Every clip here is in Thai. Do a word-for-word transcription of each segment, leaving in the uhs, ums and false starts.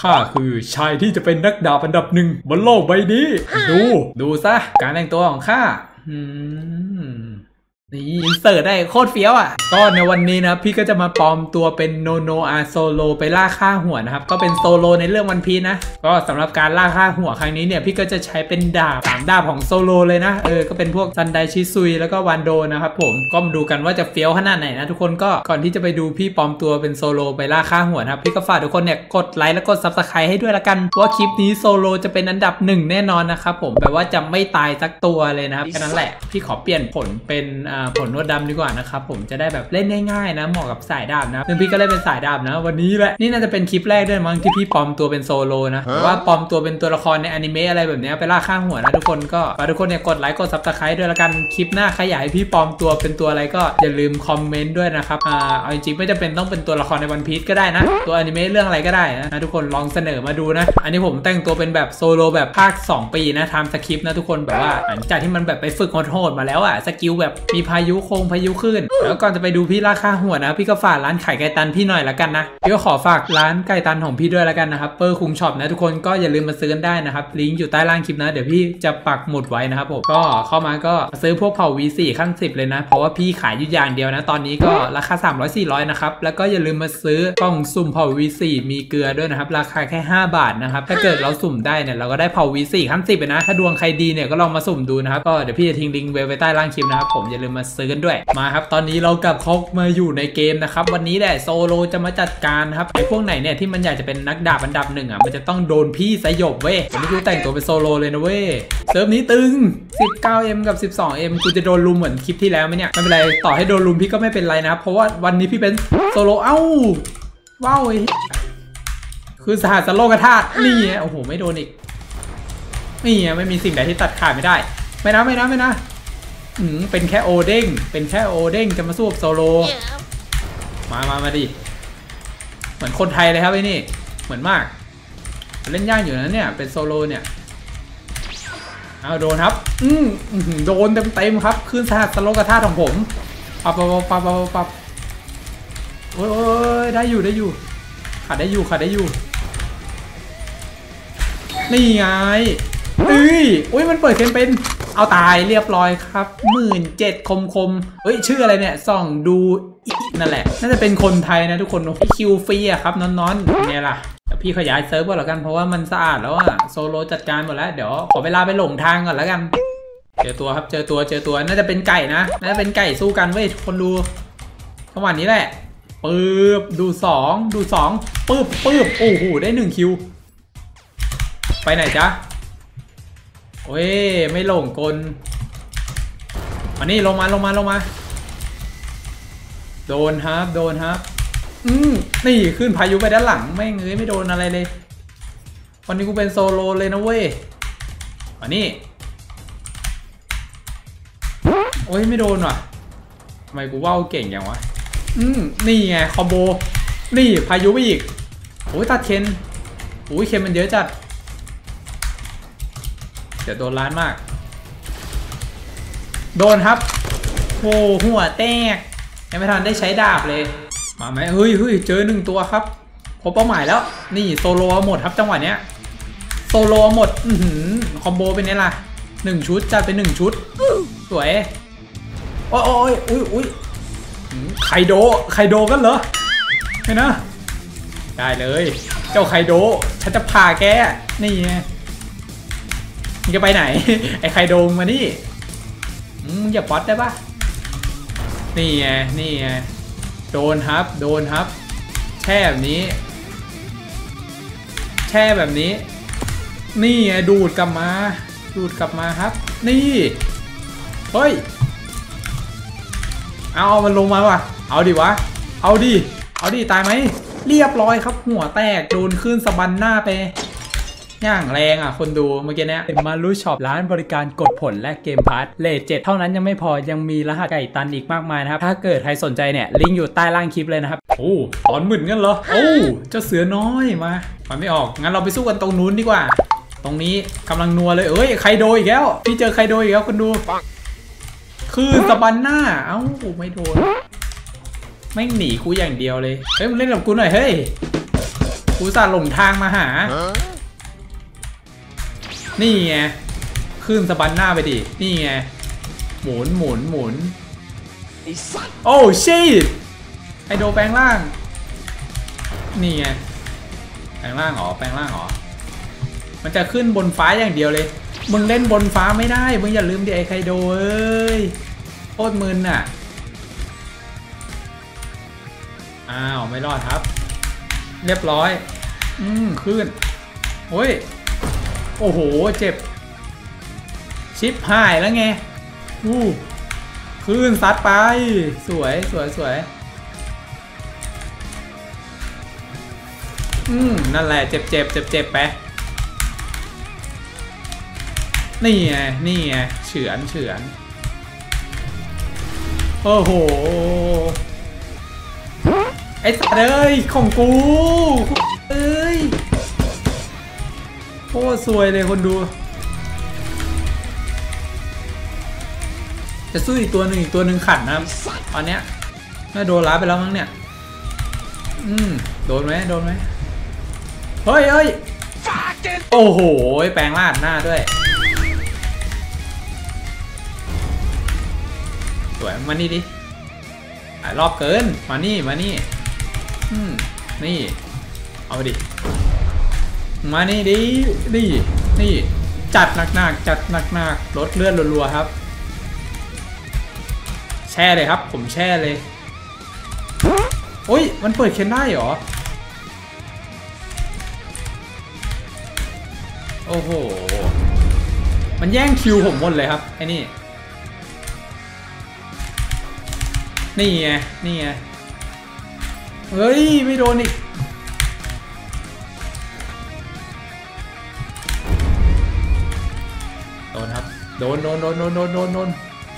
ข้าคือชายที่จะเป็นนักดาบอันดับหนึ่งบนโลกใบนี้ดูดูซะการแต่งตัวของข้าอืมนี่อินเสิร์ตได้โคตรเฟี้ยวอ่ะก็ในวันนี้นะพี่ก็จะมาปลอมตัวเป็นโนโนอาโซโลไปล่าฆ่าหัวนะครับก็เป็นโซโลในเรื่องวันพีชนะก็สำหรับการล่าฆ่าหัวครั้งนี้เนี่ยพี่ก็จะใช้เป็นดาบสามดาบของโซโลเลยนะเออก็เป็นพวกซันไดชิซุยแล้วก็วันโดนะครับผมก็มาดูกันว่าจะเฟี้ยวขนาดไหนนะทุกคนก็ก่อนที่จะไปดูพี่ปลอมตัวเป็นโซโลไปล่าฆ่าหัวนะครับพี่ก็ฝากทุกคนเนี่ยกดไลค์และกดซับสไครต์ให้ด้วยละกันว่าคลิปนี้โซโลจะเป็นอันดับหนึ่งแน่นอนนะครับผมแบบว่าจะไม่ตายสักตัวเลยนะครับแค่นั้นแหละพี่ขอเปลี่ยนผลเป็นอ่าผลนวดดำดีกว่านะครับผมจะได้แบบเล่นง่ายๆนะเหมาะกับสายดาบนะซึ่งพี่ก็เล่นเป็นสายดาบนะวันนี้แหละนี่น่าจะเป็นคลิปแรกด้วยมั้งที่พี่ปลอมตัวเป็นโซโลนะว่าปลอมตัวเป็นตัวละครในอนิเมะอะไรแบบนี้ไปล่าฆ่าหัวนะทุกคนก็ฝากทุกคนเนี่ยกดไลค์กดซับสไครต์ด้วยละกันคลิปหน้าใครอยากให้พี่ปลอมตัวเป็นตัวอะไรก็อย่าลืมคอมเมนต์ด้วยนะครับอ่าเอาจริงๆไม่จำเป็นต้องเป็นตัวละครในวันพีชก็ได้นะตัวอนิเมะเรื่องอะไรก็ได้นะทุกคนลองเสนอมาดูนะอันนี้ผมแต่งตัวเป็นแบบโซโลแบบภาคสองปีนะทำสคริปต์นะทุกคนแบบว่าหลังจากที่มันแบบไปฝึกโหดๆมาแล้วอะสกิลแบบมีพายุโคงพายุขึ้นแล้วก่อนจะไปดูพี่ราคาหัวนะพี่ก็ฝากร้านไข่ไก่ตันพี่หน่อยละกันนะพี่ก็ขอฝากร้านไก่ตันของพี่ด้วยละกันนะครับเปอร์คุงช็อปนะทุกคนก็อย่าลืมมาซื้อกันได้นะครับลิงก์อยู่ใต้ล่างคลิปนะเดี๋ยวพี่จะปักหมุดไว้นะครับผมก็เข้ามาก็ซื้อพวกเผ่า วี โฟร์ ขั้นสิบเลยนะเพราะว่าพี่ขายอยู่อย่างเดียวนะตอนนี้ก็ราคาสามร้อย สี่ร้อยนะครับแล้วก็อย่าลืมมาซื้อกล่องสุ่มเผ่า วี โฟร์ มีเกลือด้วยนะครับราคาแค่ห้าบาทนะครับถ้าเกิดเราสุ่มได้เนี่ยเราก็ได้เผ่า วี โฟร์ ขั้นสิบเลยนะถ้าดวงใครดีเนี่ยก็ลองมาสุ่มดูนะครับก็เดี๋ยวพี่จะทิ้งลิงก์ไว้ใต้ล่างคลิปนะครับผมอย่าลืมมาซื้อกันด้วยมาครับตอนนี้เรากลับเข้ามาอยู่ในเกมนะครับวันนี้แหละโซโลจะมาจัดการครับไอ้พวกไหนเนี่ยที่มันอยากจะเป็นนักดาบอันดับหนึ่งอ่ะมันจะต้องโดนพี่สยบเว้ยวันนี้กูแต่งตัวเป็นโซโลเลยนะเว้ยเซิร์ฟนี้ตึง สิบเก้าเอ็ม กับ สิบสองเอ็ม กูจะโดนลุมเหมือนคลิปที่แล้วไหมเนี่ยไม่เป็นไรต่อให้โดนลุมพี่ก็ไม่เป็นไรนะเพราะว่าวันนี้พี่เป็นโซโลเอ้าว้าวคือสหัสโลกธาตุนี่ไงโอ้โหไม่โดนอีกนี่ไงไม่มีสิ่งใดที่ตัดขาดไม่ได้ไม่นะไม่นะไม่นะอืมเป็นแค่โอเด้งเป็นแค่โอเด้งจะมาสู้กับโซโลมามามาดิเหมือนคนไทยเลยครับไอ้นี่เหมือนมากเล่นยากอยู่นะเนี่ยเป็นโซโลเนี่ยเอาโดนครับอืมโดนเต็มเต็มครับขึ้นสหัสโลกธาตุของผมปับปับปับปับปับโอ้ยได้อยู่ได้อยู่ขาดได้อยู่ขาดได้อยู่นี่ไงเอ้ยอุ้ยมันเปิดเคนเป็นเอาตายเรียบร้อยครับหมื่นเจ็ดคมคมเฮ้ยชื่ออะไรเนี่ยส่องดูอีกนั่นแหละน่าจะเป็นคนไทยนะทุกคนคิวฟรีอะครับน้อนๆเนี่ยล่ะเดี๋ยวพี่ขยายเซิร์ฟก่อนแล้วกันเพราะว่ามันสะอาดแล้วอะโซโลจัดการหมดแล้วเดี๋ยวขอเวลาไปหลงทางก่อนแล้วกันเจอตัวครับเจอตัวเจอตัวน่าจะเป็นไก่นะน่าจะเป็นไก่สู้กันเว้ยคนดูจังหวะนี้แหละปึ๊บดูสองดูสองปึ๊บปึ๊บโอ้โหได้หนึ่งคิวไปไหนจ๊ะโอ้ยไม่หลงกลอันนี้ลงมาลงมาลงมาโดนครับโดนครับอืมนี่ขึ้นพายุไปด้านหลังไม่เงยไม่โดนอะไรเลยวันนี้กูเป็นโซโลเลยนะเว้ยอันนี้โอ้ยไม่โดนว่ะทำไมกูว่าวเก่งอย่างวะอืมนี่ไงคอมโบนี่พายุไปอีกโอ้ยตัดเคนโอ้ยเคนมันเยอะจัดเดี๋ยวโดนล้านมากโดนครับโอ้หัวแตกยังไม่ทันได้ใช้ดาบเลยมาไหมเฮ้ยเฮ้ยเจอหนึ่งตัวครับพบเป้าหมายแล้วนี่โซโลหมดครับจังหวะเนี้ยโซโลหมดอือหือคอมโบเป็นไงล่ะหนึ่งชุดจัดเป็นหนึ่งชุดสวยโอ้ยโอ้ยอุ้ยอุ้ยไคโดไคโดกันเหรอเห็นนะได้เลยเจ้าไคโดฉันจะพาแกนี่ไงมึงจะไปไหนไอ้ไคโดงมานี่มึงอย่าป๊อตได้ปะนี่ไงนี่ไงโดนครับโดนครับแช่แบบนี้แช่แบบนี้นี่ไงดูดกลับมาดูดกลับมาครับนี่เฮ้ยเอามันลงมาว่ะเอาดิวะเอาดิเอาดิตายไหมเรียบร้อยครับหัวแตกโดนขึ้นสะบันหน้าไปย่างแรงอ่ะคนดูเมื่อกี้เนี้ยมารู้ช็อปร้านบริการกดผลและเกมพาร์ทเลทเจ็ดเท่านั้นยังไม่พอยังมีรหัสไก่ตันอีกมากมายนะครับถ้าเกิดใครสนใจเนี่ยลิงก์อยู่ใต้ล่างคลิปเลยนะครับโอ้ตอนหมื่นกันเหรอโอ้เจ้าเสือน้อยมามันไม่ออกงั้นเราไปสู้กันตรงนู้นดีกว่าตรงนี้กำลังนัวเลยเอ้ยไคโดอีกแล้วพี่เจอไคโดอีกแล้วคนดูคือสะบันหน้าเอ้าไม่โดนไม่หนีกูอย่างเดียวเลยเฮ้ยมึงเล่นกับกูหน่อยเฮ้ยกูสาหลงทางมาหานี่ไงขึ้นสะบันหน้าไปดินี่ไงหมุนหมุนหมุนโอ้ชิตไอโดแปลงร่างนี่ไงแปลงร่างหรอแปลงร่างหรอมันจะขึ้นบนฟ้าอย่างเดียวเลยมึงเล่นบนฟ้าไม่ได้มึงอย่าลืมดิไอไคโดเอ้ยโคตรมึนอ่ะอ้าวไม่รอดครับเรียบร้อยอืมขึ้นโอ้ยโอ้โหเจ็บชิปหายแล้วไงอู้ขึ้นซัดไปสวยสวยสวยอืมนั่นแหละเจ็บเจ็บเจ็บเจ็บไปนี่ไงนี่ไงเฉือนเฉือนโอ้โหไอ้สัตว์เอ้ยของกูเอ้ยโคตรสวยเลยคนดูจะสู้อีกตัวหนึ่งอีกตัวหนึ่งขัดนะตอนเนี้ยน่าโดนล้าไปแล้วมั้งเนี่ยอืมโดนไหมโดนไหมเฮ้ยเฮ้ยโอ้โหแปลงร่างหน้าด้วยสวยมานี่ดิหลายรอบเกินมานี่มานี่อืมนี่เอาไปดิมานี่ดินี่นี่จัดหนักๆจัดหนักๆลดเลือดรัวๆครับแช่เลยครับผมแช่เลยโอ้ยมันเปิดเคนได้เหรอโอ้โหมันแย่งคิวผมหมดเลยครับไอ้นี่นี่ไงนี่ไงเฮ้ยไม่โดนอีกโดนครับโดนโดนโดนโดนโดนโดนโดน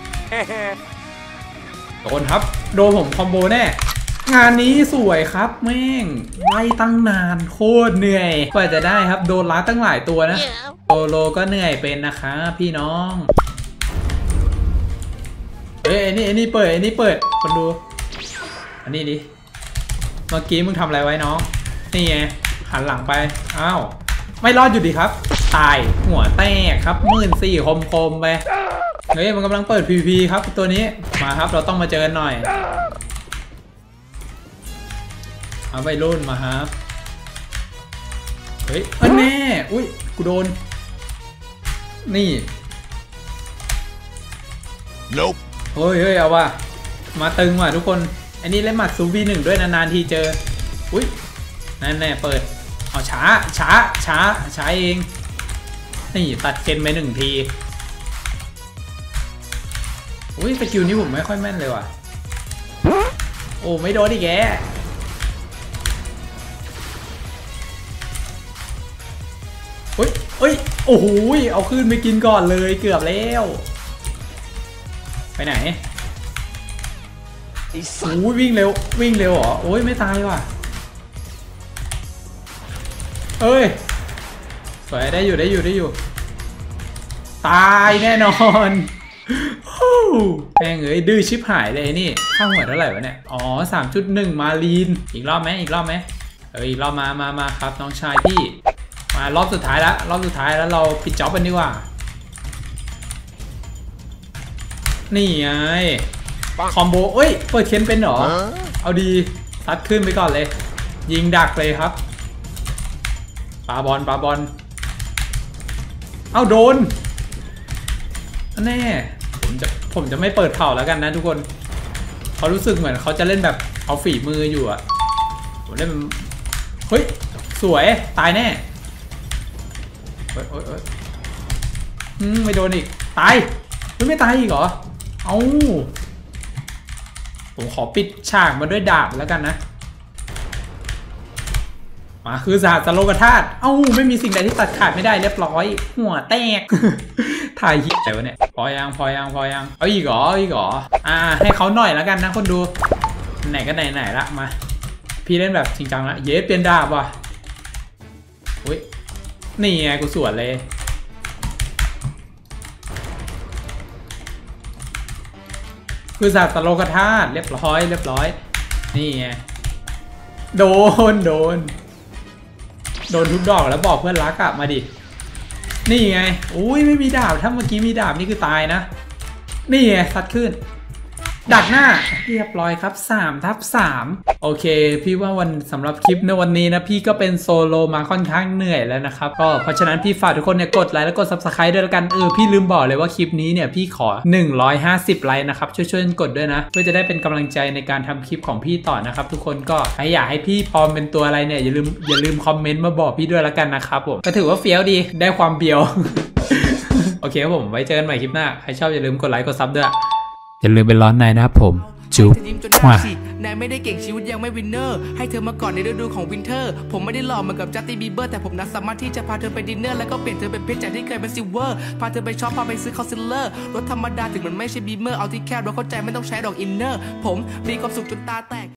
โดนครับโดนผมคอมโบแน่งานนี้สวยครับแม่งไล่ตั้งนานโคตรเหนื่อยกว่าจะได้ครับโดนล้าตั้งหลายตัวนะโซโลก็เหนื่อยเป็นนะคะพี่น้องเอ้ยไอ้นี่ไอ้นี่เปิดไอ้นี่เปิดคนดูอันนี้ดิเมื่อกี้มึงทำอะไรไว้น้องนี่ไงหันหลังไปอ้าวไม่รอดอยู่ดีครับตายหัวแตกครับหมื่นสี่คมคมไปเฮ้ยมันกำลังเปิด พี พี ครับตัวนี้มาครับเราต้องมาเจอกันหน่อยเอาไปรุ่นมาครับเฮ้ยอันแน่อุ้ยกูโดนนี่ nope เฮ้ยเฮ้ยเอาว่ะมาตึงว่ะทุกคนอันนี้เล่นหมัดซูบีหนึ่งด้วยนานๆทีเจออุ้ยนั่นแน่เปิดเอาช้าช้าช้าช้าเองนี่ตัดเกนไปหนึ่งทีอุ้ยสกิลนี้ผมไม่ค่อยแม่นเลยว่ะโอ้ไม่โดนดิแกเฮ้ยเฮ้ยโอ้โหเอาขึ้นไปกินก่อนเลยเกือบแล้วไปไหนโอ้ยวิ่งเร็ววิ่งเร็วเหรอโอ้ยไม่ตายว่ะเอ้ยสวยได้อยู่ได้อยู่ได้อยู่ตายแน่นอนแม่งเอ้ยดื้อชิบหายเลยนี่ข้างหัวเท่าไหร่วะเนี่ยอ๋อ สามจุดหนึ่ง มาลีนอีกรอบไหมอีกรอบไหมเอออีกรอบมามามาครับน้องชายพี่มารอบสุดท้ายแล้วรอบสุดท้ายแล้วเราปิดจ็อบกันดีกว่านี่ไงคอมโบเอ้ยเปิดเคนเป็นเหรอเอาดีซัดขึ้นไปก่อนเลยยิงดักเลยครับปาบอลปาบอลเอ้าโดนแน่ผมจะผมจะไม่เปิดเข่าแล้วกันนะทุกคนเขารู้สึกเหมือนเขาจะเล่นแบบเอาฝีมืออยู่อะผมเล่นเฮ้ยสวยตายแน่เฮ้ยเฮ้ยเฮ้ยอืมไม่โดนอีกตายเฮ้ยไม่ตายอีกเหรอเอ้าผมขอปิดฉากมาด้วยดาบแล้วกันนะมาคือสหัสโลกธาตุเอ้าไม่มีสิ่งใดที่ตัดขาดไม่ได้เรียบร้อยหัวแตกถ่ายหิอะไรวะเนี่ยพอยังพอยังพอยังเอาอีกเหรออีกเหรออ่าให้เขาหน่อยแล้วกันนะคนดูไหนก็ไหนไหนละมาพี่เล่นแบบจริงจังละเย้เปลี่ยนดาบว่ะอุ้ยนี่ไงกูสวนเลยคือสัตว์โลกธาตุเรียบร้อยเรียบร้อยนี่ไงโดนโดนโดนทุกดอกแล้วบอกเพื่อนรักอะมาดินี่ไงอุ้ยไม่มีดาบถ้าเมื่อกี้มีดาบนี่คือตายนะนี่ไงซัดขึ้นดักหน้าเรียบร้อยครับสามทับสามโอเคพี่ว่าวันสำหรับคลิปในวันนี้นะพี่ก็เป็นโซโลมาค่อนข้างเหนื่อยแล้วนะครับก็เพราะฉะนั้นพี่ฝากทุกคนเนี่ยกดไลค์และกด ซับสไครบ์ ด้วยแล้วกันเออพี่ลืมบอกเลยว่าคลิปนี้เนี่ยพี่ขอหนึ่งร้อยห้าสิบไลค์นะครับช่วยๆกดด้วยนะเพื่อจะได้เป็นกำลังใจในการทำคลิปของพี่ต่อนะครับทุกคนก็ใครอยากให้พี่ปลอมเป็นตัวอะไรเนี่ยอย่าลืมอย่าลืมคอมเมนต์มาบอกพี่ด้วยแล้วกันนะครับผมก็ถือว่าเฟี้ยวดีได้ความเบียว โอเคครับผมไว้เจอกันใหม่คลิปหน้าใครชอบอย่าลืมกดไลค์กดซับด้วยอย่าลืมเป็นร้อนในนะครับผมจุ๊บว่านายไม่ได้เก่งชีวิตยังไม่วินเนอร์ให้เธอมาก่อนในฤดูของวินเทอร์ผมไม่ได้หล่อเหมือนกับจัสตินบีเบอร์แต่ผมนั้นสามารถที่จะพาเธอไปดินเนอร์แล้วก็เปลี่ยนเธอเป็นเพชรจากที่เคยเป็นซิลเวอร์พาเธอไปช็อปพาไปซื้อคอนซีลเลอร์รถธรรมดาถึงมันไม่ใช่บีเมอร์เอาที่แคบเราเข้าใจไม่ต้องใช้ดอกอินเนอร์ผมมีความสุขจนตาแตก